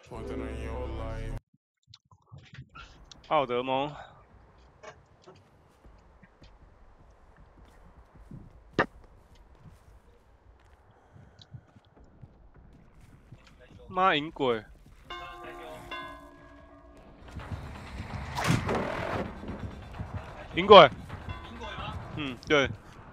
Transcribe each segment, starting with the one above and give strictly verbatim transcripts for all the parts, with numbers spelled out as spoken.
奥德蒙。妈赢鬼！赢鬼！嗯，对。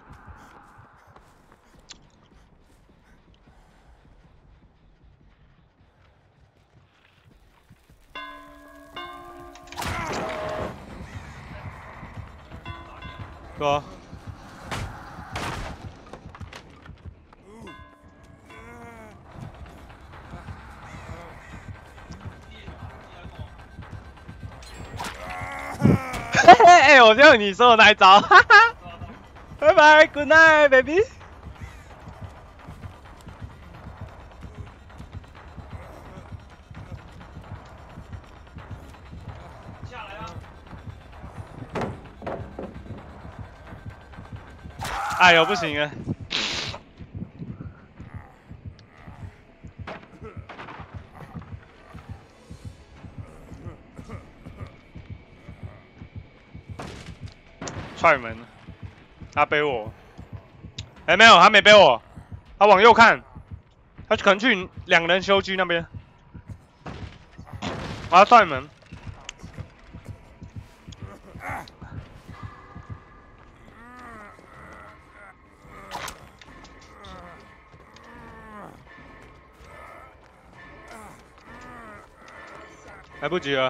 对啊。哎、欸，我用你说的那一招，哈哈。拜拜 ，Good night, baby。下来啊！哎呦，不行啊！踹门，他背我。哎、欸，没有，他没背我，他往右看，他可能去两人休居那边。我要踹门。来不及了。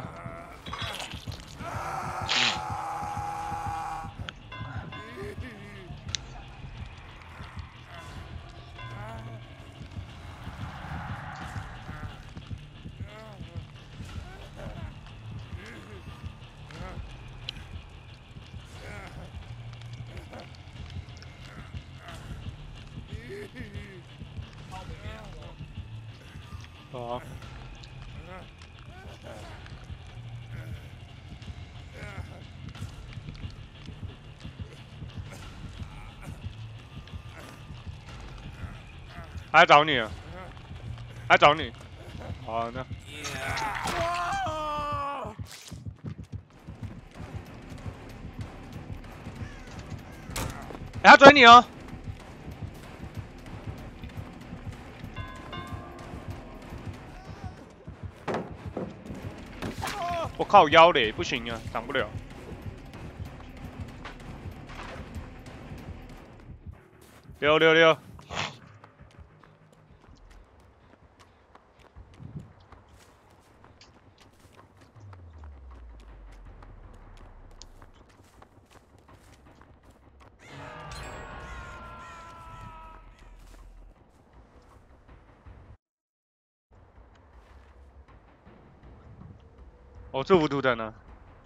好。他来找你了，他来找你。好，那。哎、欸，他追你哦。我靠，腰嘞，不行啊，挡不了。六六六。哦，祝福图腾呢？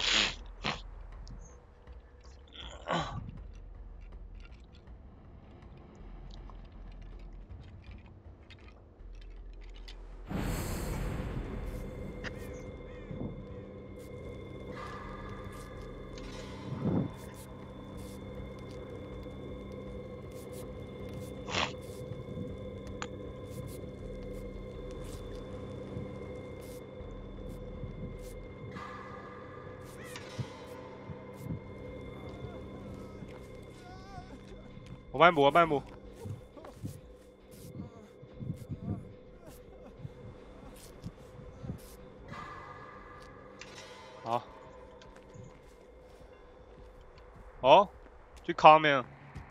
我帮你补，我帮你补。好。哦，去靠面。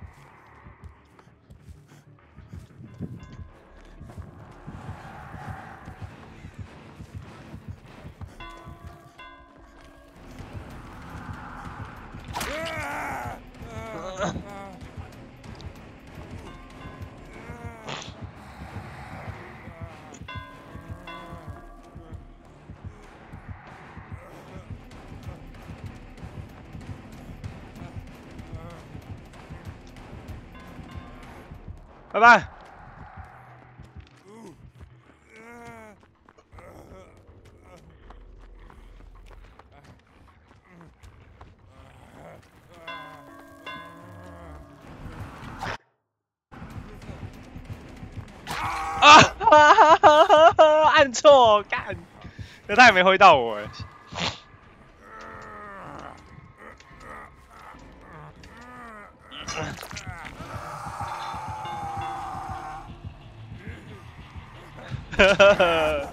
拜拜。啊！哈哈哈哈！按错，干。 这他也没挥到我哎。哈哈哈。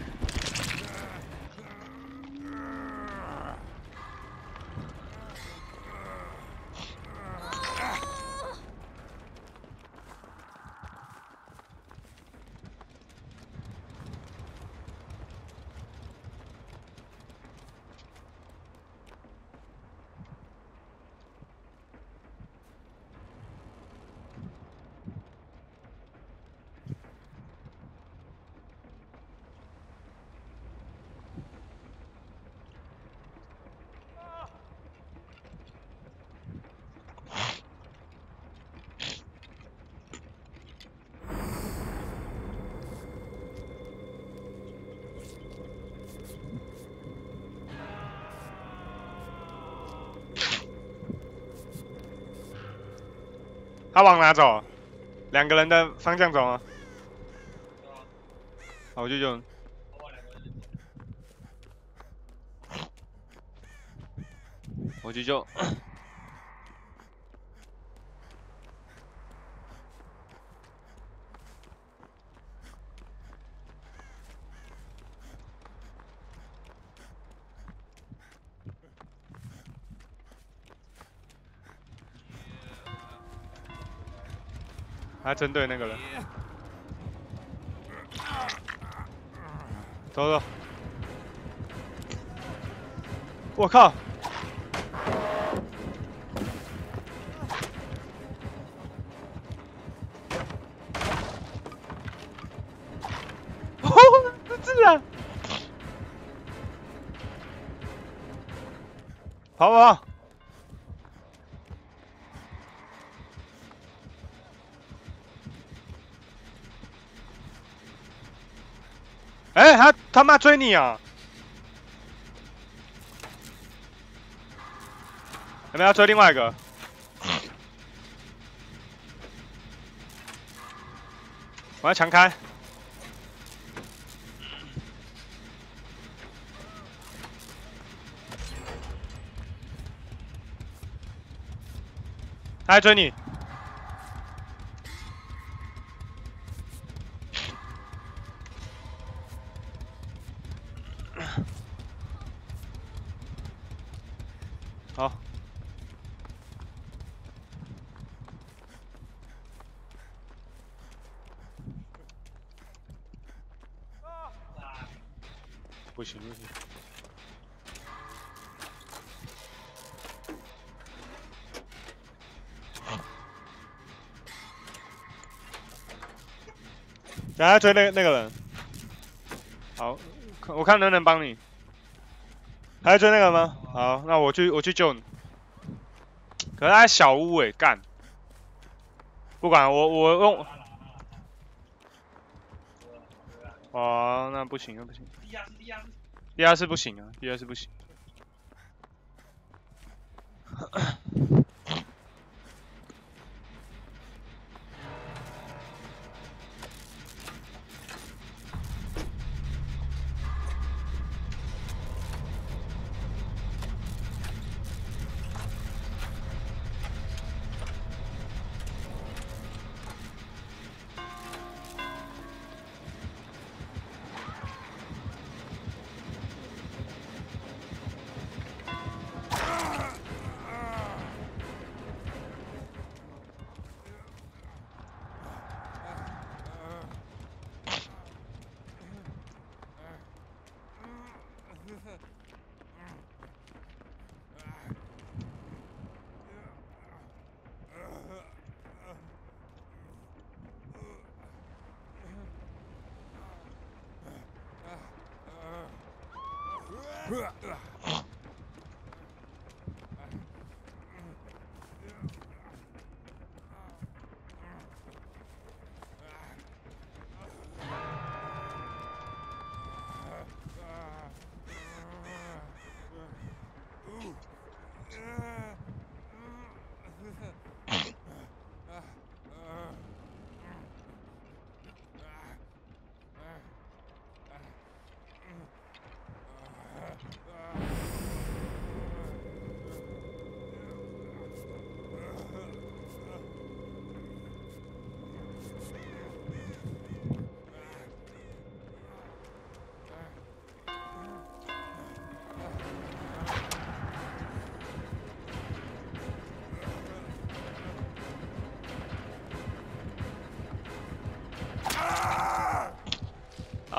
他往哪走？两个人的方向走啊。好，我就用。我去救。他针对那个人。走走。我靠！是啊！跑跑跑！哎、欸，他他妈追你啊！有没有要追另外一个？我要强开。他在追你。好。不行不行。等下追那那个人。好，我看能不能帮你。还在追那个吗？好，那我去我去救你。可是他在小屋诶、欸，干。不管我我用。哦，那不行，那不行。地下室不行啊，地下室不行。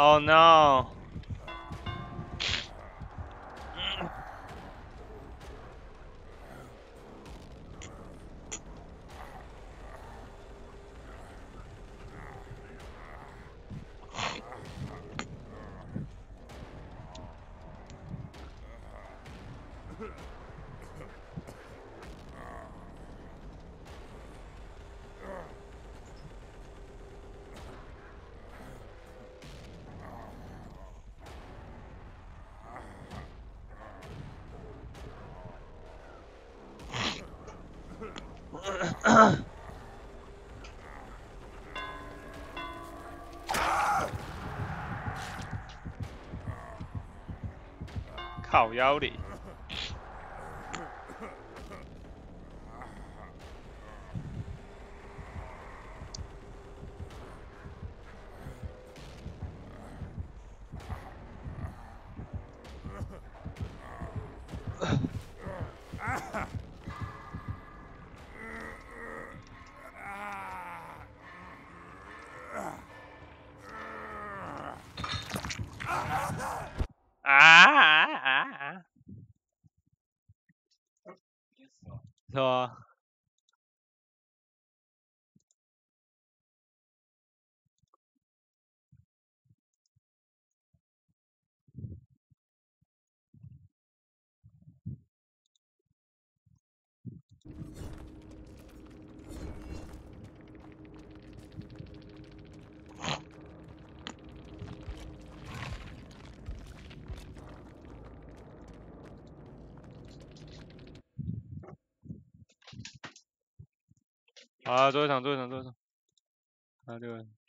Oh no！靠腰里。啊啊啊啊！是吧？好，最后一场，最后一场，最后一场。啊，这个。